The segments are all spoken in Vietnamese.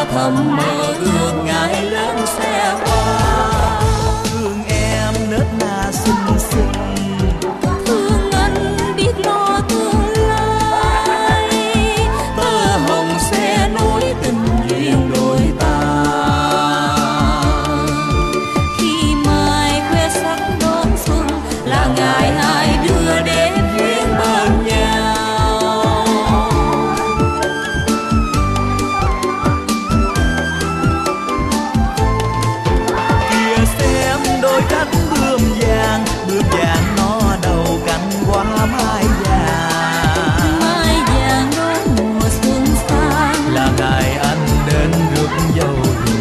thầm mơ ước ngày lớn xe hoa. Thương em nết na xinh xinh, thương anh biết lo tương lai. Tơ hồng sẽ nối tình duyên đôi ta. Khi mai khoe sắc đón xuân là ngày hai đứa đến duyên bên nhau. kìa xem đôi cánh bướm vàng nó đầu cánh hoa mai vàng. Mai vàng đón mùa xuân sang Là ngày anh đến rước dâu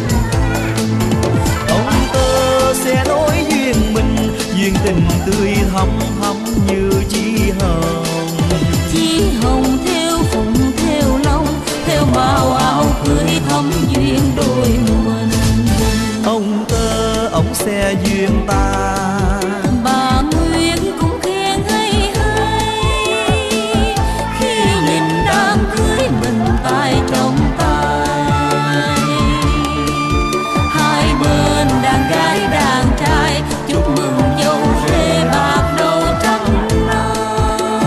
ông tơ sẽ nối duyên mình, duyên tình tươi thắm thắm như chí hồng. chi hồng theo phụng theo long, theo màu áo cưới thắm duyên đôi mình. Ông tơ ông sẽ duyên ta, Bà Nguyên cũng khen hay hay khi nhìn đám cưới mình tay trong tay. Hai bên đàn gái đàn trai chúc mừng dâu rể bạc đầu trắng non.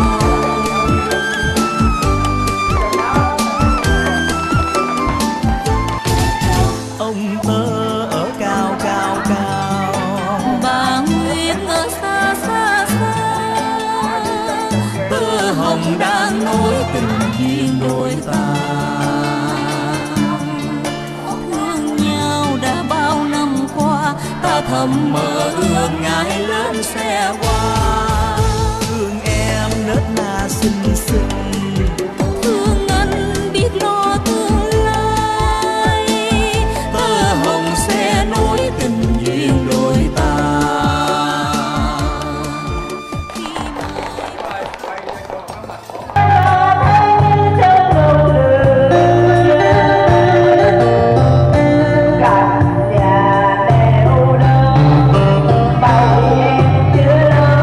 ông tơ ở cao cao cao, Bà Nguyên ở xa xa xa, tơ hồng đang nối tình duyên đôi ta. Thương nhau đã bao năm qua, ta thầm mơ ước ngày lớn xe hoa. thương em nết na xinh xinh, Thương anh biết lo tương lai. Tơ hồng sẽ nối tình duyên đôi ta. Khi mai Cả nhà đều đơn bao nhiêu chưa lớn.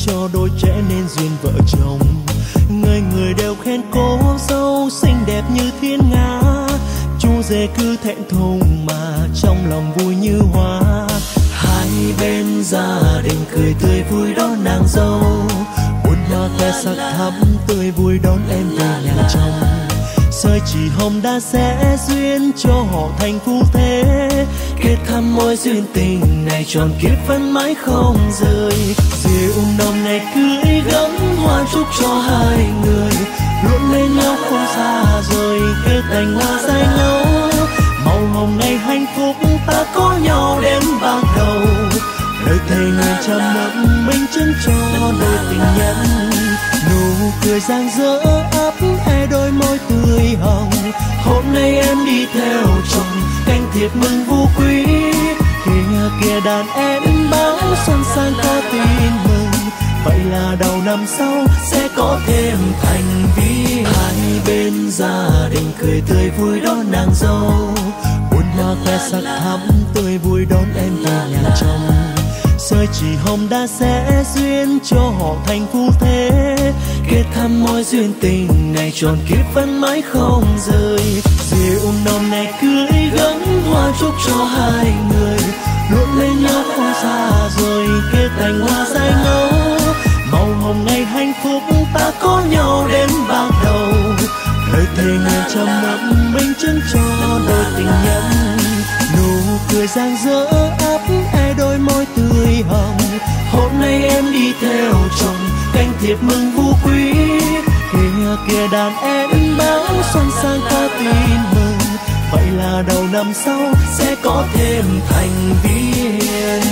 cho đôi trẻ nên duyên vợ chồng. Người người đều khen cô dâu xinh đẹp như thiên nga, chú rể cứ thẹn thùng mà trong lòng vui như hoa. Hai bên gia đình cười tươi vui đón nàng dâu, buồn hoa khoe sắc thắm tươi vui đón em về nhà chồng. Sợi chỉ hồng đã sẽ duyên cho họ thành phu thế, kết thăm mối duyên tình này tròn kiếp vẫn mãi không rời. Rượu nồng này cưới gấm hoa chúc cho hai người luôn bên nhau không xa rời, kết thành hoa dài lâu màu hồng ngày hạnh phúc ta có nhau đến bạc đầu. Lời thề ngàn trăm năm minh chứng cho đôi tình nhân, nụ cười rạng rỡ ấp e đôi môi tươi hồng. Hôm nay em đi theo chồng canh thiệp mừng vu quý, kìa kìa đàn em báo xuân sang có tin mừng, vậy là đầu năm sau sẽ có thêm thành viên. Hai bên gia đình cười tươi vui đón nàng dâu, buồn hoa khoe sắc thắm tươi vui đón em về nhà chồng. Sợi chỉ hồng đã sẽ duyên cho họ thành phu thế, kết thăm mối duyên tình này tròn kiếp vẫn mãi không rời. Rượu nồng này cưới gấm hoa chúc cho hai người luôn bên nhau không xa rời, kết thành hoa dài ngâu màu hồng ngày hạnh phúc ta có nhau đến bạc đầu. Lời thề ngàn trăm năm minh chứng cho đôi tình nhân, nụ cười rạng rỡ ấp e đôi môi tươi hồng. Hôm nay em đi theo chồng canh thiệp mừng vu quý, kìa kìa đàn em báo xuân sang có tin mừng, vậy là đầu năm sau sẽ có thêm thành viên.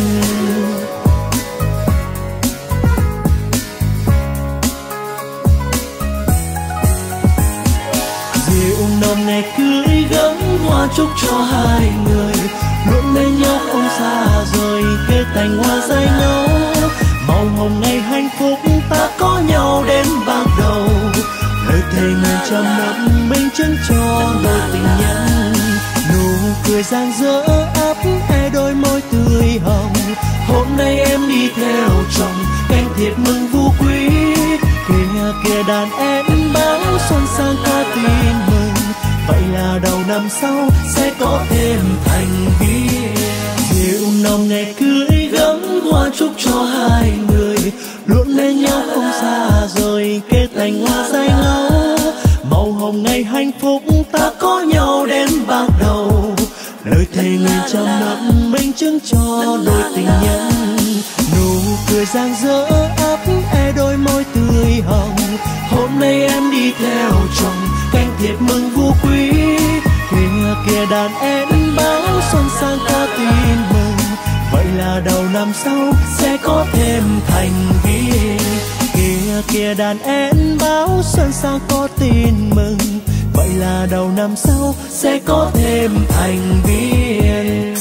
Rượu nồng này cưới gấm hoa chúc cho hai người luôn bên nhau không xa rời, kết thành hoa dài ngâu màu hồng ngày hạnh phúc ta có nhau đến bạc đầu. Lời thề ngàn trăm năm minh chứng cho đôi tình nhân, nụ cười rạng rỡ ấp e đôi môi tươi hồng. Hôm nay em đi theo chồng canh thiệp mừng vu quý, kìa kìa đàn em báo xuân sang có tin mừng, vậy là đầu năm sau sẽ có thêm thành viên. Rượu nồng ngày cưới gấm hoa chúc cho hai người luôn bên nhau không xa rời, kết thành hoa dài ngâu màu hồng ngày hạnh phúc ta có nhau đến bạc đầu. Lời thề ngàn trăm năm minh chứng cho đôi tình nhân, nụ cười rạng rỡ ấp e đôi môi tươi hồng. Hôm nay em đi theo chồng canh thiệp mừng vu quý, kìa kìa đàn em báo xuân sang có tin mừng, vậy là đầu năm sau sẽ có thêm thành viên. Kìa kìa đàn em báo xuân sang có tin mừng, vậy là đầu năm sau sẽ có thêm thành viên.